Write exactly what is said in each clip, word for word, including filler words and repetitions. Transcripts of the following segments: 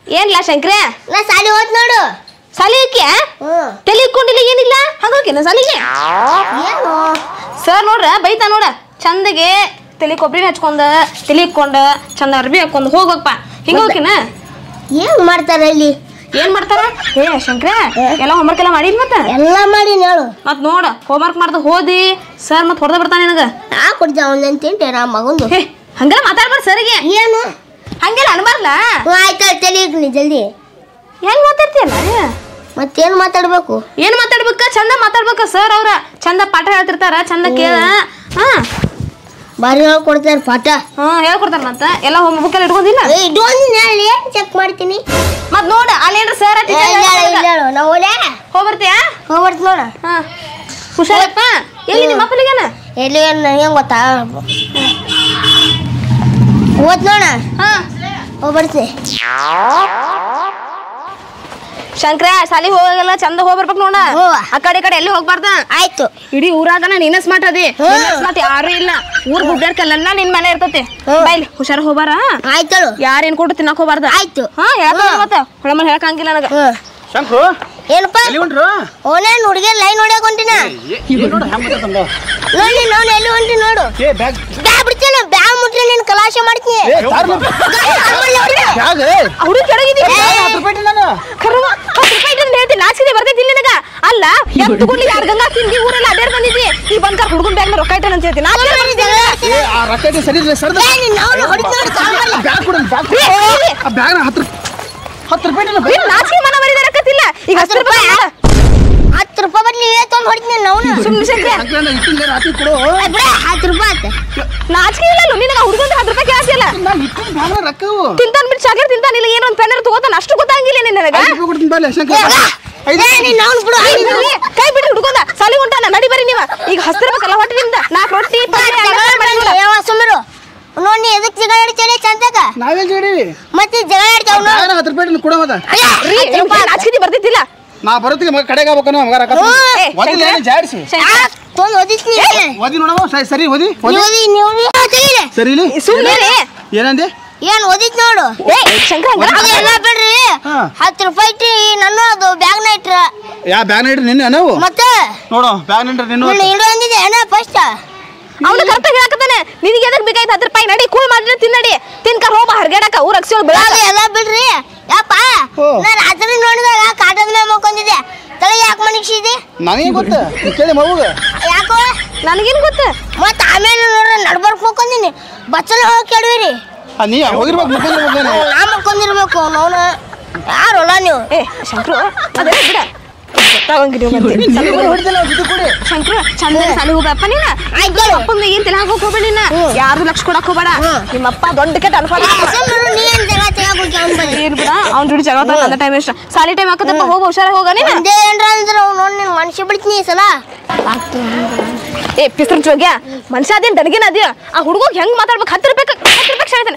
ಏನ್ಲ ಶಂಕ್ರೆ ನಾ ಸಾಲಿ ಹೋತ್ ನೋಡು ಸಾಲಿಗೆ ತಲೆ ಇಕ್ಕೊಂಡಿಲ್ಲ ಏನಿಲ್ಲ ಹಂಗೋಕಿನ ಸಾಲಿಗೆ ಏನು ಸರ್ ನೋಡ್ರ ಬೈತಾ ನೋಡ ಚಂದಗೆ ತಲೆ ಕೊಬ್ಬರಿ ಹಚ್ಕೊಂಡ ತಲೆ ಇಕ್ಕೊಂಡ ಚಂದ ಅರ್ಬಿ ಹಾಕೊಂಡ್ ಹೋಗಪ್ಪ ಹಿಂಗ ಹೋಗಿನ ಏನ್ ಮಾಡ್ತಾರ ಇಲ್ಲಿ ಏನ್ ಮಾಡ್ತಾರ ಏ ಶಂಕ್ರ ಎಲ್ಲ ಹೋಮ್ವರ್ಕ್ ಎಲ್ಲ ಮಾಡಿಲ್ ಮತ್ತ ಎಲ್ಲ ಮಾಡಿ ಹೇಳು ಮತ್ ನೋಡ ಹೋಮ್ವರ್ಕ್ ಮಾಡ್ದ ಹೋದಿ ಸರ್ ಮತ್ ಹೊಡೆದ ಬರ್ತಾನೆ ನಿನಗ ನಾ ಕೊಡ್ತಾ ಒಂದ್ ತಿಂಟೆ ನಾ ಮಗಂದು ಹೇ ಹಂಗೆಲ್ಲ ಮಾತಾಡ್ಬಾರ್ದು ಸರಿಗೆ ಏನು ಹಂಗೆಲ್ಲ ಅನ್ಬಾರ್ಲ ಆಯ್ತಾ ತಲೆ ನೀ ಜಲ್ದಿ ಹೆಂಗ್ ಮಾತಾಡ್ತೀಯಲ್ಲ ಮತ್ತೇನ್ ಮಾತಾಡ್ಬೇಕು ಏನ್ ಮಾತಾಡ್ಬೇಕ ಚಂದ ಮಾತಾಡ್ಬೇಕ ಸರ್ ಅವ್ರ ಚಂದ ಪಾಠ ಹೇಳ್ತಿರ್ತಾರ ಚಂದ ಕೇಳ ಹಾ ಬಾರಿ ಹೇಳ್ಕೊಡ್ತಾರ ಪಾಠ ಹಾ ಹೇಳ್ಕೊಡ್ತಾರ ಮತ್ತ ಎಲ್ಲ ಹೋಮ್ ಬುಕ್ ಎಲ್ಲ ಇಟ್ಕೊಂಡಿಲ್ಲ ಇದೊಂದು ಏನ್ ಚೆಕ್ ಮಾಡ್ತೀನಿ ಮತ್ ನೋಡ ಅಲ್ಲೇನ್ರ ಸರ್ ನಾ ಓಡ್ಯಾ ಹೋಗ್ಬರ್ತೀಯ ಹೋಗ್ಬರ್ತ ನೋಡ ಹಾ ಹುಷಾರಪ್ಪ ಎಲ್ಲಿ ನಿಮ್ಮ ಅಪ್ಪಲಿಗೇನ ಎಲ್ಲಿ ಹೆಂಗ್ ಗೊತ್ತಾ ಓದ್ ನೋಡ ಹಾ ಹೋಗ್ಬರ್ತೀನಿ ಶಂಕ್ರ ಸಾಲಿ ಹೋಗಲ್ಲ ಚಂದ ಹೋಗ್ಬರ್ಬೇಕು ನೋಡ ಆ ಕಡೆ ಕಡೆ ಎಲ್ಲಿ ಹೋಗ್ಬಾರ್ದ ಆಯ್ತು ಇಡೀ ಊರಾಗನ ನೀನ ಸ್ಮಾರ್ಟ್ ಅದಿ ಸ್ಮಾರ್ಟ್ ಯಾರು ಇಲ್ಲ ಊರ್ ಗುಡ್ಡಾಡ್ಕಲ್ಲ ನಿನ್ ಮನೆ ಇರ್ತತಿ ಬೈಲಿ ಹುಷಾರ ಹೋಗ್ಬಾರ ಆಯ್ತು ಯಾರೇನ್ ಕೊಟ್ಟು ತಿನ್ನಕ್ ಹೋಗ್ಬಾರ್ದ ಆಯ್ತು ಹಾ ಹೇಳ್ತಾನ ಮತ್ತ ಹೊಳಮಲ್ ಹೇಳಕಂಗಿಲ್ಲ ನನಗ ಶಂಕ್ರು ಏನಪ್ಪ ಓನೇನ್ ಹುಡುಗಿ ಲೈನ್ ಹೊಡ್ಯಾಕ ಹೊಂಟಿನ ನೋಡಿ ನೋಡು ಎಲ್ಲಿ ಹೊಂಟಿ ನೋಡು ಬ್ಯಾಗ್ ಬಿಡ್ತೇನೆ ಬ್ಯಾಗ್ ಮುಟ್ರೆ ನೀನ್ ಕಲಾಶ ಮಾಡ್ತೀನಿ ಹುಡುಗ ಕೆಳಗಿದಿ ನಾಚಿಕೆ ಬರ್ತೈತಿ ನಿನಗ ಅಲ್ಲ ಎತ್తుಕೊಳ್ಳಿ ಯಾರು ಗಂಗಾ ತಿಂದಿ ಊರೆಲ್ಲ ಅಡ್ಡಾಡ್ ಬಂದಿದ್ದಿ ಈ ಬಂದ್ಕಾರ ಹುಡುಗನ್ ಬ್ಯಾಗ್ ರೊಕ್ಕ ಇಟ್ಟಾನ ಅಂತ ಹೇಳ್ತೀನಿ ಹತ್ತು ರೂಪಾಯಿ ನಾಚಿಕೆ ಮನ ಬರೀದಾರಕತ್ತಿಲ್ಲ ಈಗ ಹತ್ತು ರೂಪಾಯಿ ಹತ್ತು ರೂಪಾಯಿ ಬದ್ಲಿ ತಂದು ಹೊಡಿತೀನಿ ನಾವು ಸುಮ್ಮನೆ ಶಂಕ್ರೆ ಹತ್ತು ರೂಪಾಯಿ ಆತ ನಾಚಿಕೆ ಇಲ್ಲ ನಿನಗ ಹುಡುಗಂತ ಹತ್ತು ರೂಪಾಯಿ ಕೇಳಿಸಿಲ್ಲ ತಿಂತಾನ ಬಿಟ್ಟು ಚಾಕ್ಲೇಟ್ ತಿಂತಾನಿಲ್ಲ ಏನೋ ಒಂದು ಪೆನ್ನರ್ ತಗೋತಾನ ಅಷ್ಟು ಗೊತ್ತಾಗಿಲ್ಲ ನಿನಗ ಕೈ ಬಿಟ್ಟು ಹುಡುಗಂದ ಸಾಲಿ ಹೊಂಟಾನ ನಡಿ ಬರೀ ನೀವ ಈಗ ಹಸ್ತಿರ್ಬೇಕಲ್ಲ ಹೊಟ್ಟಿನಿಂದ ನಾಲ್ಕು ರೊಟ್ಟಿ ಸುಮ್ಮರು ನೋಡಿ ಎದಕ್ ಜಗಳ ಆಡ್ತೇನೆ ಚಂದಕ ನಾವೇ ಜಡಿವಿ ಮತ್ತೆ ಜಗಳ ಆಡ್ತಾವ ಹತ್ತು ರೂಪಾಯಿ ಕೊಡ ಮದ ನಾಚಿಕೆ ಬರ್ತಿದ್ದಿಲ್ಲ ನಾ ಬರೋತ್ತಿಗೆ ಕಡೆಗೆ ಆಗ್ಬೇಕು ಮಗ ರೊಕ್ಕ ಜಾಡಿಸಿ ತೊಂದು ಓದಿಸ್ನಿ ಓದಿ ನೋಡವ ಸರಿ ಓದಿ ಓದಿ ನೀವು ಸರಿ ಸುಮ್ಮನೆ ಏನಂದೆ ಏನ್ ಓದಿತ್ ನೋಡು ಎಲ್ಲ ಬಿಡ್ರಿ ಹತ್ತು ರೂಪಾಯಿ ಇಟ್ರಿ ನನ್ನ ಅದು ಬ್ಯಾಗ್ ನ ಇಟ್ರ ಯಾ ಬ್ಯಾಗ್ ಇಟ್ರಿ ನಿನ್ನೆ ನಾವು ಮತ್ತೆ ನೋಡು ಬ್ಯಾಗ್ ನಿಂಡ್ರಿ ನಿನ್ನ ಇಡು ಅಂದಿದೆ ಏನ ಫಸ್ಟ್ ಅವನು ಕರೆಕ್ಟಾಗಿ ಹೇಳಕತ್ತಾನೆ ನಿನಗೆ ಎದಕ್ ಬೇಕಾಯ್ತು ಹತ್ತು ರೂಪಾಯಿ ನಡಿ ಕೂಲ್ ಮಾಡಿದ್ರೆ ತಿನ್ನಡಿ ತಿನ್ಕರ್ ಹೋಗ ಹರ್ಗಾಡಕ ಊರ್ ಅಕ್ಷರ ಬೆಳಗ ಎಲ್ಲ ಬಿಡ್ರಿ ಯಪ್ಪ ನಾ ರಾತ್ರಿ ನೋಡಿದಾಗ ಕಾಟದ ಮೇಲೆ ಮಕ್ಕೊಂದಿದ್ದೆ ತಲೆ ಯಾಕೆ ಮನಗಿಸಿದಿ ನನಗೆ ಗೊತ್ತ ಕೇಳಿ ಮಗುಗ ಯಾಕೋ ನನಗೇನು ಗೊತ್ತ ಮತ್ತೆ ಆಮೇಲೆ ನೋಡ್ರಿ ನಡ್ಬರ್ಕ್ ಮಕ್ಕೊಂದಿನಿ ಬಚ್ಚಲ ಹೋಗಿ ಕೆಡವಿರಿ ನೀ ಹೋಗಿರ್ಬೇಕು ಮಕ್ಕೊಂದಿರ್ಬೇಕು ನಾ ಮಕ್ಕೊಂದಿರ್ಬೇಕು ಅವನು ಯಾರಲ್ಲ ನೀವು ಏ ಶಂಕ್ರು ಅದೇ ಬಿಡ ಶಂಕ್ರು ಚಂದ ಸಾಲಿ ಹೋಗಪ್ಪ ನೀನ ಅಪ್ಪಂದ ಏನ್ ತಿನ್ನ ಹಾಕೋಕ್ ಹೋಗ್ಬೇಡ ನೀನ ಯಾರು ಲಕ್ಷ ಕೊಡಕ್ ಹೋಗ್ಬೇಡ ನಿಮ್ಮಪ್ಪ ದೊಡ್ಡ ಕೆಟ್ಟ ಅನ್ಫಾಲ್ ಏನ್ ಬಿಡ ಅವ್ನ ಜೋಡಿ ಜಗಳ ನನ್ನ ಟೈಮ್ ಎಷ್ಟ ಸಾಲಿ ಟೈಮ್ ಹಾಕದಪ್ಪ ಹೋಗ ಹುಷಾರ ಹೋಗ ನೀನು ಏನ್ರ ಅಂದ್ರೆ ನೋಡಿ ನಿನ್ ಮನುಷ್ಯ ಬಿಡ್ತೀನಿ ಈ ಸಲ ಏ ಪಿಸ್ತ್ರ ಜೋಗ್ಯ ಮನುಷ್ಯ ಅದೇನ್ ದಡಗಿನ ಅದ್ಯ ಆ ಹುಡುಗೋಗ್ ಹೆಂಗ್ ಮಾತಾಡ್ಬೇಕು ಹತ್ತು ರೂಪಾಯಿ ಹತ್ತು ರೂಪಾಯಿ ಕ್ಷಣ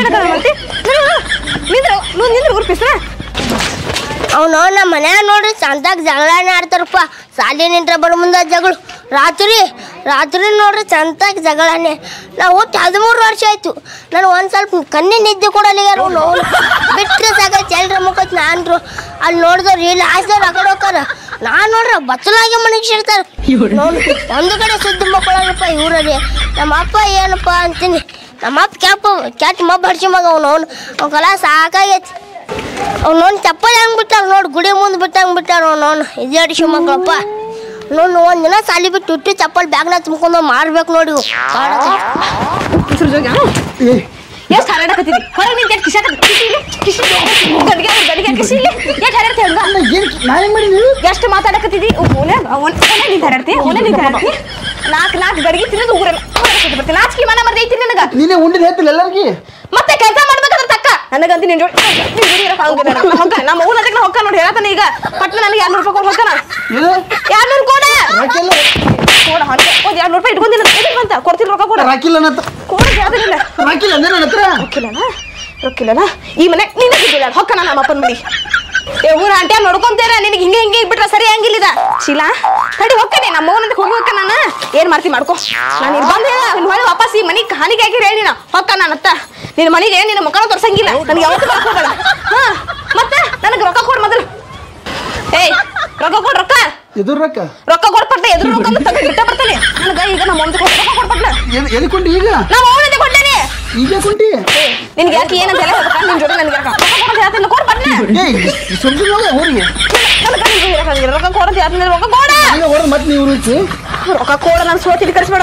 ನಿಂದ್ರ ನಿಂದ್ರ ಊರ್ ಪಿಸ್ತ್ರ ಅವ್ನು ನಮ್ಮ ಮನ್ಯಾಗ ನೋಡ್ರಿ ಚಂದಾಗ ಜಗಳನೇ ಆಡ್ತಾರಪ್ಪ ಸಾಲಿ ನಿಂತ್ರ ಬರೋ ಮುಂದೆ ಜಗಳು ರಾತ್ರಿ ರಾತ್ರಿ ನೋಡ್ರಿ ಚಂದಾಗ ಜಗಳನೆ ನಾವು ಹುಟ್ಟು ಹದಿಮೂರು ವರ್ಷ ಆಯ್ತು ನಾನು ಒಂದು ಸ್ವಲ್ಪ ಕಣ್ಣಿ ನಿದ್ದೆ ಕೊಡಲಿಗಾರ ನೋವು ಬಿಟ್ಟರೆ ಸಾಕೈತಿ ಎಲ್ರ ಮುಖತ್ ನಾನ್ರು ಅಲ್ಲಿ ನೋಡಿದವ್ರು ಇಲ್ಲಿ ಆಸ್ದವ್ರು ಆ ಕಡೆ ಹೋಗ್ತಾರ ನಾನು ನೋಡ್ರ ಬಚ್ಚಲಾಗಿ ಮನಗಿಸಿರ್ತಾರೆ ನೋಡಿ ಒಂದು ಕಡೆ ಸುದ್ದಿ ಮಕ್ಕಳಪ್ಪ ಇವರಲ್ಲಿ ನಮ್ಮ ಅಪ್ಪ ಏನಪ್ಪ ಅಂತೀನಿ ನಮ್ಮ ಅಪ್ಪ ಕ್ಯಾಪ ಕ್ಯಾಟ್ ಮಬ್ಬ ಹಡ್ಸಿ ಮಗ ಅವ್ನು ಅವ್ನು ಅವ್ನ ಕಲಾ ಸಾಕಾಗೈತಿ ಅವ್ನು ನೋಡಿ ಚಪ್ಪಲಿ ಹಂಗೆ ಬಿಟ್ಟಾರ ನೋಡಿ ಗುಡಿ ಮುಂದೆ ಬಿಟ್ಟಂಗೆ ಬಿಟ್ಟಾರ ಅವ್ನು ಅವ್ನು ಇದು ಅಡಿಸಿ ಮಕ್ಕಳಪ್ಪ ನೋಡಿ ಒಂದು ದಿನ ಸಾಲಿ ಬಿಟ್ಟು ಇಟ್ಟು ಚಪ್ಪಲ್ ಬ್ಯಾಗ್ನ ತುಂಬ್ಕೊಂಡು ಮಾರ್ಬೇಕು ನೋಡಿ ಎಷ್ಟು ಹಾರಾಡಕತ್ತೀವಿ ಹೊರಗೆ ನಿಂತ ಕಿಶಾಕ ಕಿಶಿ ಗಡಿಗೆ ಗಡಿಗೆ ಕಿಶಿ ಎಷ್ಟು ಹಾರಾಡ್ತಿ ಹಂಗ ಎಷ್ಟು ಮಾತಾಡಕತ್ತಿದ್ದಿ ಓನೆ ಓನೆ ನಿಂತ ಹಾರಾಡ್ತಿ ಓನೆ ನಿಂತ ಹಾರಾಡ್ತಿ ನಾಲ್ಕು ನಾಲ್ಕು ಗಡಿಗೆ ತಿನ್ನೋದು ಊರಲ್ಲ ಬರ್ತೀನಿ ನಾಚಿಕೆ ಮನ ಮರ್ದೈತಿ ನಿನಗ ನೀನೇ ಉಂಡಿದ ಹೇಳ್ತಿಲ್ಲ ಎಲ್ಲರಿಗೆ ಮತ್ತೆ ಕೆಲಸ ಮಾಡ್ಬೇಕಾದ್ರೆ ತಕ್ಕ ನನಗಂತ ನಿನ್ ಜೋಡಿ ಹೊಕ್ಕ ನಮ್ಮ ಊರ ಅದಕ್ಕೆ ಹೊಕ್ಕ ನೋಡಿ ಹೇಳತಾನೆ ಈಗ ಪಟ್ನ ನನಗೆ ಎರಡ್ನೂರು ರೂಪಾಯಿ ಕೊಟ್ಟು ಹೊಕ್ಕನ ಎರಡ್ನೂರು ಕೊಡ ಕೊಡ ಒಂದು ಎರಡ್ನೂರು ರೂಪಾಯಿ ಇಟ್ಕೊಂಡಿಲ್ಲ ಅಂತ ಕೊಡ್ತೀನಿ ರೊಕ್ಕ ಕೊಡ ರಾಕಿಲ್ಲ ಕೊಡ ಯಾವ್ದಿಲ್ಲ ರಾಕಿಲ್ಲ ನನ್ನ ಹತ್ರ ರೊಕ್ಕಿಲ್ಲನ ರೊಕ್ಕಿಲ್ಲನ ಈ ಮನೆ ನೀನೇ ಸಿಗ್ಲಿಲ್ಲ ಹೊಕ್ಕನ ನಮ್ಮ ಅಪ್ಪನ ಮನೆ ಏ ಊರ ಆಂಟಿ ನೋಡ್ಕೊಂತೀರ ನಿನಗೆ ಹಿಂಗೆ ಹಿಂಗೆ ಬಿಟ್ರೆ ಸರಿ ಹಂಗಿಲ್ಲಿದ ಶೀಲಾ ತಡಿ ಹೊಕ್ಕನೆ ನಮ್ಮ ಮಗನಂತ ಹೋಗಿ ಹೊಕ್ಕ ನಾನು ಏನ್ ಮಾಡ್ತಿ ಮಾಡ್ಕೊ ನಾನು ಇಲ್ಲಿ ಬಂದೆ ಹೊಳೆ ವಾಪಸ್ ಈ ಮನೆಗೆ ಹಾನಿಗೆ ಹಾಕಿ ಹೇಳಿ ನಾ ಹೊಕ್ಕ ನಾನು ಅತ್ತ ನಿನ್ನ ಮನೆಗೆ ನಿನ್ನ ಮುಖನ ತೋರ್ಸಂಗಿಲ್ಲ ನನಗೆ ಯಾವತ್ತೂ ಬರ್ಕೋಬೇಡ ಹಾ ಎದುರು ರೊಕ್ಕ ರೊಕ್ಕ ಕೊಡ್ಪಟ್ಟ ಎದುರು ರೊಕ್ಕ ಅಂತ ತಗೊಂಡು ಇಟ್ಟ ಬರ್ತಾನೆ ನನಗ ಈಗ ನಮ್ಮ ಒಂದು ರೊಕ್ಕ ಕೊಡ್ಪಟ್ಟ ಎಲ್ಲಿ ಕೊಂಡಿ ಈಗ ನಾವು ಅವನಂತೆ ಕೊಡ್ತೇನೆ ಈಗ ಕೊಂಡಿ ನಿನ್ಗೆ ಯಾಕೆ ಏನಂತ ಎಲ್ಲ ಹೇಳ್ಬೇಕ ನಿನ್ ಜೊತೆ ನನಗೆ ರೊಕ್ಕ ಹೇಳ್ತೀನಿ ಕೊಡ್ಪಟ್ಟ ಏ ಸುಮ್ಮನೆ ಹೋಗಿ ರೊಕ್ಕ ಕೊಡಂತ ಹೇಳ್ತೀನಿ ರೊಕ್ಕ ಕೊಡ ಈಗ ಹೊರ ಮತ್ತೆ ನೀವು ರೂಚಿ ರೊಕ್ಕ ಕೊಡ ನಾನು ಸೋತಿ ಕಳಿಸ್ಬೇಡ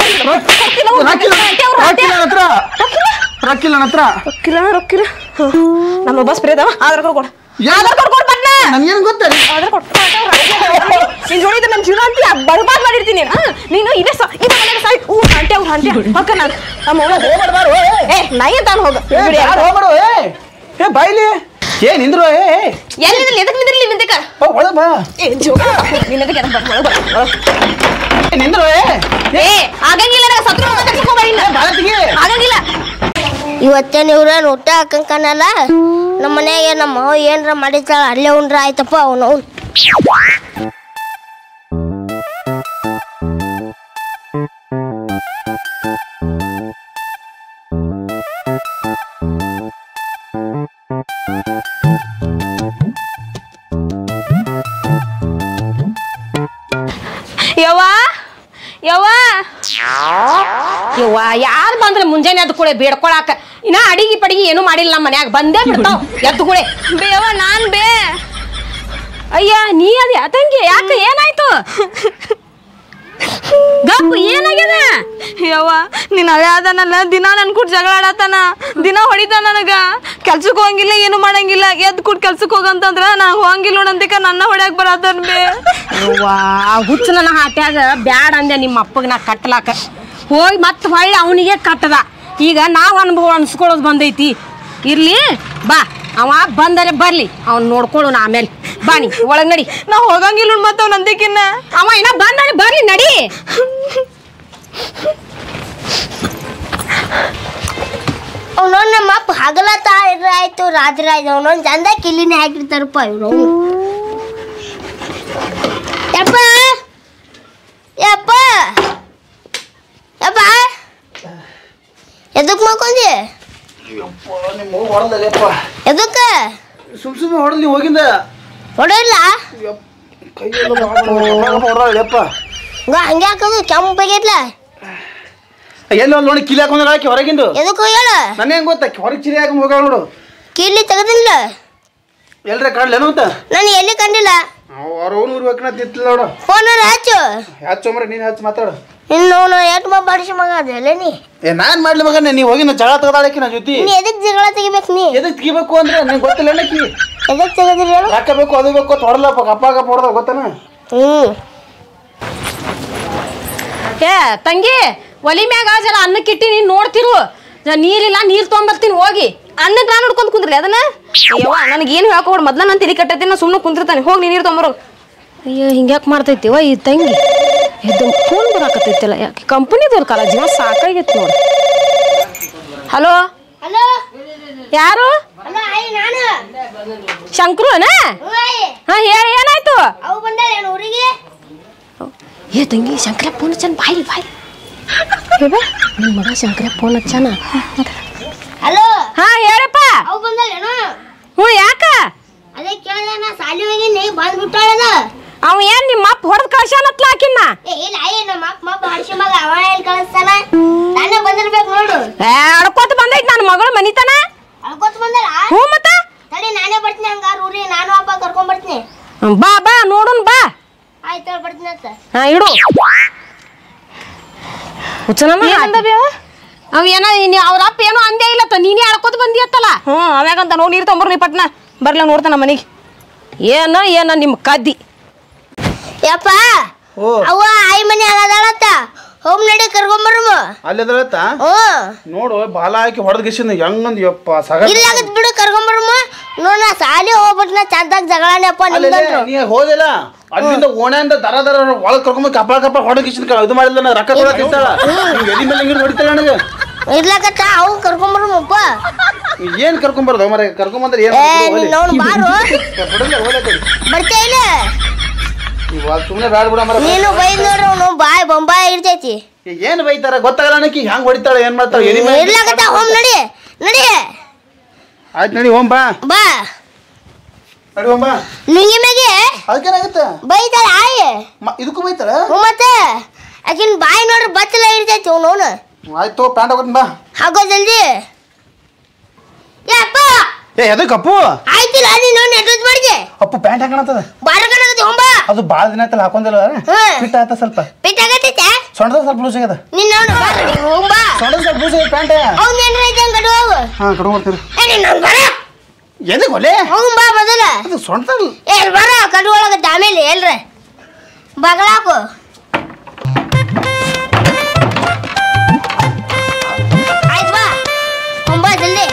ರೊಕ್ಕಿಲ್ಲ ಹತ್ರ ರೊಕ್ಕಿಲ್ಲ ಹತ್ರ ರೊಕ್ಕಿಲ್ಲ ರೊಕ್ಕಿಲ್ಲ ನಮ್ಮ ಬಸ್ ಫ್ರೀ ಅದಾವ ಆಧಾರ್ ಕಾರ್ಡ್ ಕೊಡ ಆಧಾರ್ ಕಾರ್ಡ್ ಕೊಡ್ ಪಟ್ನ ನನ್ಗೇನು ಗೊತ್ತ ಆಧಾರ್ ಕಾರ್ಡ್ ನಿನ್ ಜೋಡಿ ಇದ್ರೆ ನನ್ನ ಜೀವನ ಅಂತ ಬರ್ಬಾದ್ ಮಾಡಿರ್ತೀನಿ ನೀನು ಇದೇ ಇದು ಮನೆಗೆ ಸಾಯ್ ಊ ಅಂಟೆ ಅವ್ರು ಅಂಟೆ ಪಕ್ಕ ನಾನು ನಮ್ಮ ಹೋಗ್ಬಾರ್ದಾರು ಏ ನಾಯಿ ತಾನು ಹೋಗ ಯಾರು ಹೋಗ್ಬಾರು ಏ ಏ ಬಾಯ್ಲಿ ಏ ನಿಂದ್ರು ಏ ಎಲ್ಲಿದ್ರಲ್ಲಿ ಎದಕ್ಕೆ ನಿಂದ್ರಲಿ ನಿಂತಕ ಒಳ ಬಾ ಏ ಜೋಗ ನಿನ್ನದಕ್ಕೆ ಎದಕ್ಕೆ ಬರ್ ಒಳಗೆ ಬರ ನಿಂದ್ರು ಏ ಏ ಆಗಂಗಿಲ್ಲ ನನಗೆ ಸತ್ರ ಹೋಗ್ಬಾರ ಇನ್ನ ಭಾರತಿಗೆ ಆಗಂಗಿಲ್ಲ ಇವತ್ತೇನು ಇವ್ರೇನು ಊಟ ಹಾಕಂಕನಲ್ಲ ನಮ್ಮ ಮನೆಗೆ ನಮ್ಮ ಅವ್ವ ಏನ್ರ ಮಾಡಿದ್ದಾಳ ಅಲ್ಲೇ ಉಂಡ್ರ ಆಯ್ತಪ್ಪ ಅವನು ಅವ್ನು ಯವ್ವ ಯವ್ವ ಯವ್ವ ಯಾರು ಬಂದ್ರೆ ಮುಂಜಾನೆ ಎದ್ದು ಕೂಡ ಬೇಡ್ಕೊಳಾಕ ಇನ್ನ ಅಡಿಗೆ ಪಡಿಗೆ ಏನು ಮಾಡಿಲ್ಲ ನಮ್ಮ ಮನ್ಯಾಗ ಬಂದೇ ಬಿಡ್ತಾವ ಎದ್ದು ಕೂಡ ಬೇವ ನಾನ್ ಬೇ ಅಯ್ಯ ನೀ ಅದ ತಂಗಿ ಯಾಕೆ ಏನಾಯ್ತು ಗಪ್ಪು ಏನಾಗ್ಯದ ಯವ್ವ ನೀನ್ ಹಳೆ ಅದನಲ್ಲ ದಿನ ನನ್ ಕೂಡ ಜಗಳ ಆಡತಾನ ದಿನ ಹೊಡಿತಾನ ನನಗ ಕೆಲ್ಸಕ್ಕೆ ಹೋಗಂಗಿಲ್ಲ ಏನು ಮಾಡಂಗಿಲ್ಲ ಎದ್ ಕೂಡ ಕೆಲ್ಸಕ್ಕೆ ಹೋಗಂತಂದ್ರ ನಾ ಹೋಗಂಗಿಲ್ಲ ನೋಡಂತಿಕ ನನ್ನ ಹೊಡ್ಯಾಕ್ ಬರತಾನ ಬೇ ವಾ ಹುಚ್ಚ ನನ್ನ ಹಾಟ್ಯಾಗ ಬ್ಯಾಡ ಅಂದೆ ನಿಮ್ಮ ಅಪ್ಪಗೆ ನಾ ಕಟ್ಲಾಕ ಹೋಗಿ ಮತ್ತೆ ಹೊಳ್ಳಿ ಅವನಿಗೆ ಕಟ್ಟದ ಈಗ ನಾವು ಅನುಭವ ಅನ್ಸ್ಕೊಳ್ಳೋದು ಬಂದೈತಿ ಇರ್ಲಿ ಬಾ ಅವ ಬಂದರೆ ಬರ್ಲಿ ಅವ್ನು ನೋಡ್ಕೊಳ್ಳೋಣ ಆಮೇಲೆ ಬಾ ನೀ ಒಳಗೆ ನಡಿ ನಾ ಹೋಗಂಗಿಲ್ಲ ಮತ್ತ ಅವ್ನ ಅಂತಿಕಿನ್ನ ಅವ ಇನ್ನ ಬಂದರೆ ಬರ್ಲಿ ನಡಿ ಅವನೊಂದು ನಮ್ಮ ಅಪ್ಪ ಹಗಲತ್ತ ಆಯ್ತು ರಾತ್ರಿ ಆಯ್ತು ಅವನೊಂದು ಚಂದ ಕಿಲ್ಲಿನೇ ಹಾಕಿರ್ತಾರಪ್ಪ ಇವ್ರು ಯಪ್ಪ ಯಪ್ಪ ಯಪ್ಪ ಎದಕ್ ಮಾಡ್ಕೊಂಡಿ ನಿಮ್ಮ ಹೊಡೆದಲ್ಲಪ್ಪ ಎದಕ್ಕೆ ಸುಮ್ ಸುಮ್ಮನೆ ಹೊಡೆದ್ ನೀವು ಹೋಗಿಂದ ಹೊಡೆಯಿಲ್ಲ ಕೈಯೆಲ್ಲ ಹೊಡೆದಲ್ಲಪ್ಪ ಹಂಗೆ ಹಾಕೋದು ಕೆಂಪಾಗೈತ್ಲ ಎಲ್ಲಿ ಒಂದು ನೋಡಿ ಕಿಲಿ ಹಾಕೊಂಡ್ ಹಾಕಿ ಹೊರಗಿಂದು ಎದಕ್ಕೂ ಹೇಳ ನನಗೆ ಹೆಂಗ್ ಗೊತ್ತಾ ಹೊರಗೆ ಚಿಲಿ ಹಾಕೊಂಡ್ ಹೋಗ ನೋಡು ಕಿಲ್ಲಿ ತೆಗದಿಲ್ಲ ಎಲ್ರ ಕಾಡ್ಲೇನು ಅಂತ ನಾನು ಎಲ್ಲಿ ಕಂಡಿಲ್ಲ ಅವ್ರ ಅವ್ನು ಇರ್ಬೇಕನ್ನ ತಿತ್ತಿಲ್ಲ ನೋಡು ಫೋನ್ ಹಚ್ಚು ಹಚ್ಚೊಮ್ರೆ ನೀನು ಹಚ್ಚಿ ಮಾತಾಡು ಇನ್ನು ಎಷ್ಟು ಮಾ ಬಾಡಿಸಿ ಮಗ ಅದಲ್ಲ ನೀ ಏ ನಾನ್ ಮಾಡ್ಲಿ ಮಗನೇ ನೀ ಹೋಗಿ ನಾ ಜಗಳ ತಗದಾಳಕಿ ನಾ ಜೊತೆ ನೀ ಎದಕ್ ಜಗಳ ತೆಗಿಬೇಕು ನೀ ಎದಕ್ ತೆಗಿಬೇಕು ಅಂದ್ರೆ ನಿಂಗೆ ಗೊತ್ತಿಲ್ಲ ಏನಕ್ಕಿ ಎದಕ್ ತೆಗದಿರಿ ಹೇಳು ರೊಕ್ಕ ಬೇಕು ಅದು ಬೇಕು ಅಂತ ಹೊಡಲಪ್ಪ ಗಪ್ಪ ಗಪ್ಪ ಹೊಡೆದ ಗೊತ್ತಾನ ಹ್ಮ್ ಏ ತಂಗಿ ಒಲಿ ಮ್ಯಾಗ ಜರ ಅನ್ನಕ್ಕಿಟ್ಟಿ ನೀನು ನೋಡ್ತಿರು ನೀರಿಲ್ಲ ನೀರು ತೊಗೊಂಬರ್ತೀನಿ ಹೋಗಿ ಅನ್ನಕ್ಕೆ ನಾನು ನೋಡ್ಕೊಂಡ್ ಕುಂದ್ರಲಿ ಅದನ್ನ ಯವ್ವ ನನಗೇನು ಹೇಳ್ಕೊಡ್ ಮೊದ್ಲ ನಾನು ತಿಳಿ ಕಟ್ಟೈತಿ ನಾ ಸುಮ್ಮನೆ ಕುಂತಿರ್ತಾನೆ ಹೋಗಿ ನೀ ನೀರು ತೊಂಬರೋ ಅಯ್ಯೋ ಹಿಂಗ್ಯಾಕೆ ಮಾಡ್ತೈತಿವ ಈ ತಂಗಿ ಎದ್ದು ಫೋನ್ ಬರಾಕತ್ತೈತಿಲ್ಲ ಯಾಕೆ ಕಂಪನಿದವ್ರ ಕಾಲ ಜೀವ ಸಾಕಾಗೈತಿ ನೋಡಿ ಹಲೋ ಹಲೋ ಯಾರು ಹಲೋ ಆಯ್ ನಾನು ಶಂಕ್ರುನಾ ಹಾ ಹೇಳಿ ಏನಾಯ್ತು ಅವು ಬಂದಾಳೆ ಊರಿಗೆ ಏ ತಂಗಿ ಶಂಕರ ಫೋನ್ ಹಚ್ಚಾನ ಬಾಯ್ ಬಾಯ್ ನಿಮ್ಮ ಮಗ ಶಂಕರ ಫೋನ್ ಹಚ್ಚಾನ ಹಲೋ ಹಾ ಹೇಳಪ್ಪ ಅವು ಬಂದಾಳೇನು ಹ್ಞೂ ಯಾಕ ಅದೇ ಕೇಳಿದೆ ನಾ ಸಾಲಿ ಹೋಗಿನಿ ಬಂದ್ಬಿಟ್ಟಾಳದ ಅವ ಏನ್ ನಿಮ್ಮ ಅಪ್ಪ ಹೊಡೆದ್ ಕಳ್ಸಾನತ್ಲ ಆಕಿನ್ನ ಏ ಇಲ್ಲ ಅಯ್ಯ ನಮ್ಮ ಅಪ್ಪ ಮಪ್ಪ ಹರ್ಷಿ ಮಗ ಅವ ಎಲ್ಲಿ ಕಳಿಸ್ತಾನ ನಾನೇ ಬಂದಿರ್ಬೇಕು ನೋಡು ಏ ಅಡ್ಕೋತ ಬಂದೈತಿ ನನ್ನ ಮಗಳು ಮನಿತನ ಅಳ್ಕೊತ ಬಂದಳ ಹ್ಞೂ ಮತ್ತ ತಡಿ ನಾನೇ ಬರ್ತೀನಿ ಹಂಗಾರ ಊರಿಗೆ ನಾನು ಹಬ್ಬ ಕರ್ಕೊಂಡ್ ಬರ್ತೀನಿ ಬಾ ಬಾ ನೋಡುನ್ ಬಾ ಆಯ್ತು ಬರ್ತೀನಿ ಅಂತ ಹಾ ಇಡು ಅವ ಏನ ಅವ್ರ ಅಪ್ಪ ಏನೋ ಅಂದೇ ಇಲ್ಲತ್ತ ನೀನೇ ಅಳ್ಕೋತ ಬಂದಿಯತ್ತಲ್ಲ ಹ್ಞೂ ಅವ್ಯಾಗಂತ ನೋಡಿ ನೀರು ತೊಂಬರ್ರಿ ಪಟ್ನ ಬರ್ಲ ನೋಡ್ತಾನ ಮನೆಗೆ ಏನ ಏನ ನಿಮ್ಮ ಕದ್ದಿ ಯಪ್ಪ ಓ ಅವ್ವ ಆಯಿ ಮನೆ ಆಗದಾಳತ್ತ ಹೋಮ್ ನಡಿ ಕರ್ಕೊಂಬರಮ್ಮ ಅಲ್ಲಿದ್ರತ್ತ ಹ್ಞೂ ನೋಡು ಬಾಲ ಹಾಕಿ ಹೊಡೆದ್ ಗಿಸಿಂದ ಹೆಂಗಂದ್ ಯಪ್ಪ ಸಗ ಇಲ್ಲಾಗತ್ ಬಿಡು ಕರ್ಕೊಂಬರಮ್ಮ ನೋಡ ನಾ ಸಾಲಿ ಹೋಗ್ಬಿಟ್ಟು ನಾ ಚಂದಾಗ ಜಗಳನೆಪ್ಪ ನಿಮ್ದಂದ್ರು ನೀ ಹೋದಿಲ್ಲ ಅಲ್ಲಿಂದ ಓಣೆಯಿಂದ ದರ ದರ ಒಳಗ್ ಕರ್ಕೊಂಡ್ ಕಪಾಳ ಕಪಾಳ ಹೊಡೆದ್ ಗಿಸಿಂದ ಇದು ಮಾಡಿಲ್ಲ ನಾ ರೊಕ್ಕ ಕೊಡತ್ತಿರ್ತಾಳ ನೀವ್ ಎದಿ ಮೇಲೆ ಹಿಂಗಿಡ್ ಹೊಡಿತಾಳ ನನಗೆ ಇರ್ಲಾಕತ್ತ ಅವ್ ಕರ್ಕೊಂಬರಮ್ಮಪ್ಪ ಏನ್ ಕರ್ಕೊಂಬರ್ದು ಮರ ಕರ್ಕೊಂಬಂದ್ರೆ ಏನ್ ಏ ನೀನ್ ನೋಡು ಬಾರು ಬರ್ತೀಯ ಇಲ್ಲ ಸುಮ್ಮನೆ ಬ್ಯಾಡ ಬಿಡ ಮರ ನೀನು ಬೈದ್ ನೋಡ್ರಿ ಅವ್ನು ಬಾಯ್ ಬೊಂಬಾಯ್ ಇರ್ತೈತಿ ಏನ್ ಬೈತಾರ ಗೊತ್ತಾಗಲ್ಲ ನನಗೆ ಹೆಂಗ್ ಹೊಡಿತಾಳ ಏನ್ ಮಾಡ್ತಾಳ ಎದಿ ಮೇಲೆ ಇರ್ಲಾಕತ್ತ ಹೋಮ್ ನಡಿ ನಡಿ ಆಯ್ತು ನಡಿ ಹೋಮ್ ಬಾ ಬಾ ನಡಿಯಮ್ಮ ನಿಂಗೆ ಮ್ಯಾಗೆ ಅದಕ್ಕೇನಾಗುತ್ತೆ ಬೈತಾಳ ಆಯ್ ಇದಕ್ಕೂ ಬೈತಾಳ ಮತ್ತೆ ಆಕಿನ ಬಾಯಿ ನೋಡ್ರಿ ಬಚ್ಚಲ ಇರ್ತೈತಿ ಅವನು ಆಯ್ತು ಪ್ಯಾಂಟ್ ಹೋಗೋದ್ ಬಾ ಹಾಕೋ ಜಲ್ದಿ ಯಪ್ಪ ಏ ಎದಕ್ಕೆ ಅಪ್ಪು ಆಯ್ತಿಲ್ಲ ನೀನು ನೆಟ್ಯೂಸ್ ಮಾಡಿದೆ ಅಪ್ಪು ಪ್ಯಾಂಟ್ ಹಾಕಣತ್ತದ ಬಾರ ಕಣಗತಿ ಹೊಂಬ ಅದು ಭಾಳ ದಿನ ಆಯ್ತಲ್ಲ ಹಾಕೊಂದಿಲ್ಲ ಫಿಟ್ ಆಯ್ತ ಸ್ವಲ್ಪ ಪಿಟ್ ಆಗತೈತೆ ಸೊಂಟದ ಸ್ವಲ್ಪ ಲೂಸ್ ಆಗ್ಯದ ನಿನ್ನ ಅವನು ಬಾರ ಹೊಂಬ ಸೊಂಟದ ಸ್ವಲ್ಪ ಲೂಸ್ ಆಗ್ಯದ ಪ್ಯಾಂಟ್ ಅವ್ನು ಏನ್ರ ಐತೆ ಕಡು ಹೋಗು ಹಾ ಕಡು ಬರ್ತೀರಿ ಏ ನಿನ್ನ ಬರ ಎದಕ್ಕೆ ಒಲೆ ಹೋಗು ಬಾ ಬದಲ ಅದು ಸೊಂಟದ ಏ ಬರ ಕಡು ಒಳಗತ್ತೆ ಆಮೇಲೆ ಎಲ್ರ ಬಗಳಾಕು ಆಯ್ತು ಬಾ ಹೊಂಬ ಜಲ್ದಿ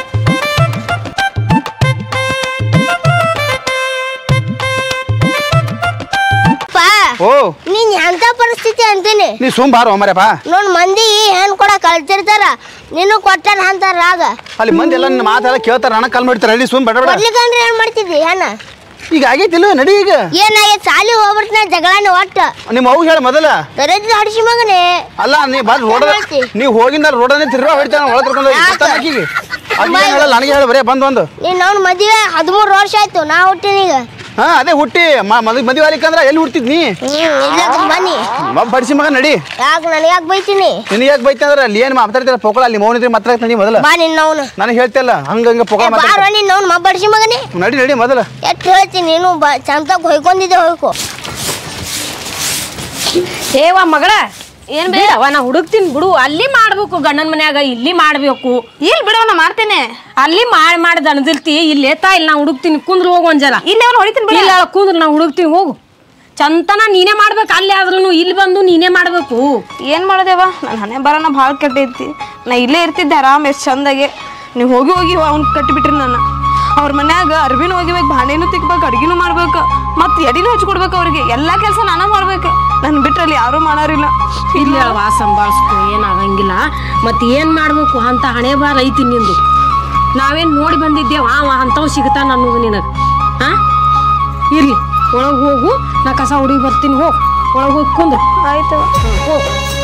ಓ ನೀನ್ ಎಂತ ಪರಿಸ್ಥಿತಿ ಅಂತೀನಿ ನೀ ಸುಮ್ ಬಾರೋ ಮರಪ್ಪ ನೋಡ್ ಮಂದಿ ಹೆಣ್ ಕೊಡ ಕಳ್ತಿರ್ತಾರ ನೀನು ಕೊಟ್ಟನ ಅಂತಾರ ಆಗ ಅಲ್ಲಿ ಮಂದಿ ಎಲ್ಲ ನಿನ್ನ ಮಾತೆಲ್ಲ ಕೇಳ್ತಾರ ನನಗೆ ಕಾಲ್ ಮಾಡ್ತಾರ ಅಲ್ಲಿ ಸುಮ್ ಬಡ ಬಡ ಕೊಡ್ಲಿಕ್ಕಂದ್ರೆ ಏನ್ ಮಾಡ್ತಿದ್ದಿ ಹೆಣ ಈಗ ಆಗೈತಿಲ್ಲ ನಡಿ ಈಗ ಏನಾಗೈತ್ ಸಾಲಿ ಹೋಗ್ಬಿಡ್ತಾನ ಜಗಳನ ಒಟ್ಟ ನಿಮ್ಮ ಅವ್ಗ ಹೇಳ ಮೊದಲ ದರಿದ್ರ ಹಡಿಸಿ ಮಗನೇ ಅಲ್ಲ ನೀ ಬಂದ್ ರೋಡ ನೀವ್ ಹೋಗಿಂದ ರೋಡನೇ ತಿರ್ಗಾ ಹೊಡಿತಾನ ಒಳಗೆ ಕರ್ಕೊಂಡು ಆಕಿಗೆ ಆಕಿಗೆ ಹೇಳಲ್ಲ ನನಗೆ ಹೇಳ ಬರೇ ಬಂದ್ ಒಂದು ನೀನ್ ಅವ್ನ ಮದ್ವೆ ಹದಿಮೂರು ವರ್ಷ ಆಯ್ತು ನಾ ಹುಟ್ಟಿನ ಈಗ ಹಾ ಅದೇ ಹುಟ್ಟಿ ಮದ್ ಮದುವೆ ಆಗ್ಲಿಕ್ಕಂದ್ರ ಎಲ್ಲಿ ಹುಟ್ಟಿದ್ ನೀ ಇಲ್ಲ ಬನ್ನಿ ಬಡಿಸಿ ಮಗ ನಡಿ ಯಾಕೆ ನನಗೆ ಯಾಕೆ ಬೈತೀನಿ ನಿನಗೆ ಯಾಕೆ ಬೈತಿ ಅಂದ್ರೆ ಅಲ್ಲಿ ಏನು ಮಾತಾಡ್ತಿಲ್ಲ ಪೊಕಳ ಅಲ್ಲಿ ಮೌನಿದ್ರೆ ಮಾತ್ರ ನಡಿ ಮೊದಲ ಬಾ ನಿನ್ನ ಅವನು ನನಗೆ ಹೇಳ್ತಿಲ್ಲ ಹಂಗಂಗ ಪೊಕಳ ಬಾರ ಮಾತಾಡ್ತಿ ನಿನ್ನ ಅವ್ನು ಬಡಿಸಿ ಮಗನೇ ನಡಿ ನಡಿ ಮೊದಲ ಎಷ್ಟು ಹೇಳ್ತೀನಿ ನೀನು ಬ ಚಂತಾಗ ಹೊಯ್ಕೊಂಡಿದ್ದೆ ಹೊಯ್ಕೊ ಏವ ಮಗಳ ಏನ್ ಬೇಡವ ನಾ ಹುಡುಕ್ತೀನಿ ಬಿಡು ಅಲ್ಲಿ ಮಾಡ್ಬೇಕು ಗಂಡನ ಮನ್ಯಾಗ ಇಲ್ಲಿ ಮಾಡ್ಬೇಕು ಇಲ್ಲಿ ಬಿಡವ ನಾ ಮಾಡ್ತೇನೆ ಅಲ್ಲಿ ಮಾಡಿ ಮಾಡಿ ದಣದಿಲ್ತಿ ಇಲ್ಲಿ ಏತಾ ಇಲ್ಲಿ ನಾ ಹುಡುಕ್ತೀನಿ ಕುಂದ್ರ ಹೋಗು ಒಂಜಲ ಇಲ್ಲಿ ಅವನು ಹೊಡಿತೀನಿ ಬಿಡ ಇಲ್ಲ ಕುಂದ್ರ ನಾ ಹುಡುಕ್ತೀನಿ ಹೋಗು ಚಂತನ ನೀನೇ ಮಾಡ್ಬೇಕು ಅಲ್ಲಿ ಆದ್ರೂ ಇಲ್ಲಿ ಬಂದು ನೀನೇ ಮಾಡ್ಬೇಕು ಏನ್ ಮಾಡೋದೇವ ನನ್ನ ಹಣೆ ಬರೋಣ ಭಾಳ ಕೆಟ್ಟೈತಿ ನಾ ಇಲ್ಲೇ ಇರ್ತಿದ್ದೆ ಆರಾಮ್ ಎಷ್ಟು ಚಂದಾಗೆ ನೀವು ಹೋಗಿ ಹೋಗಿ ಅವ್ನು ಕಟ್ಟಿಬಿಟ್ರಿ ನನ್ನ ಅವ್ರ ಮನ್ಯಾಗ ಅರ್ಬಿನೂ ಹೋಗಿಬೇಕು ಭಾಂಡೆನೂ ತಿಕ್ಬೇಕು ಅಡ್ಗಿನೂ ಮಾಡ್ಬೇಕು ಮತ್ತು ಎಡಿನೂ ಹಚ್ಕೊಡ್ಬೇಕು ಅವ್ರಿಗೆ ಎಲ್ಲ ಕೆಲಸ ನಾನ ಮಾಡ್ಬೇಕು ನನ್ನ ಬಿಟ್ರಲ್ಲಿ ಯಾರೂ ಮಾಡೋರಿಲ್ಲ ಇಲ್ಲಿ ವಾ ಸಂಭಾಳಿಸ್ಕೊ ಏನಾಗಂಗಿಲ್ಲ ಮತ್ತೆ ಏನು ಮಾಡ್ಬೇಕು ಅಂತ ಹಣೆ ಬಾರ ಐತಿ ನಿಂದು ನಾವೇನು ನೋಡಿ ಬಂದಿದ್ದೇವ ಅವ ಅಂಥವು ಸಿಗ್ತಾನ ಅನ್ನೋದು ನಿನಗೆ ಹಾಂ ಇರ್ಲಿ ಒಳಗೆ ಹೋಗು ನಾ ಕಸ ಹುಡುಗಿ ಬರ್ತೀನಿ ಹೋಗು ಒಳಗೆ ಹೋಗಿ ಕುಂದ್ರು ಆಯ್ತು ಹೋಗು